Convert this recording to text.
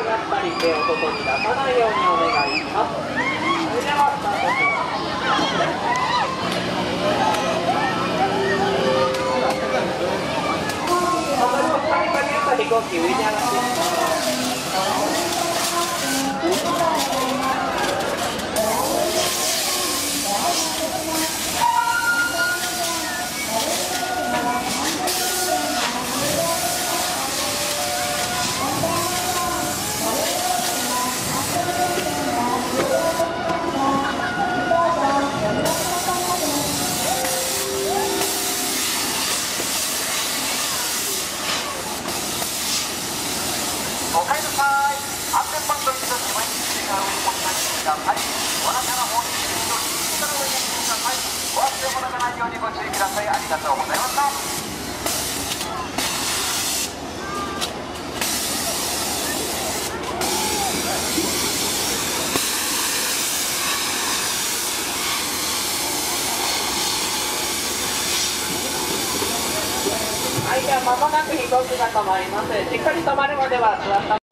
上がったり手を外に出さないようにお願いします。それではスタートします。ハンドルを下に下げると飛行機上に上がっていきます。 お帰りなさい。安全バンド一度に毎日から上に持ち上げてください。お腹の方に一度にから上にしてください。お忘れ物がないようにご注意ください。ありがとうございました。 はい、では間もなく飛行機が止まります。しっかり止まるまでは座った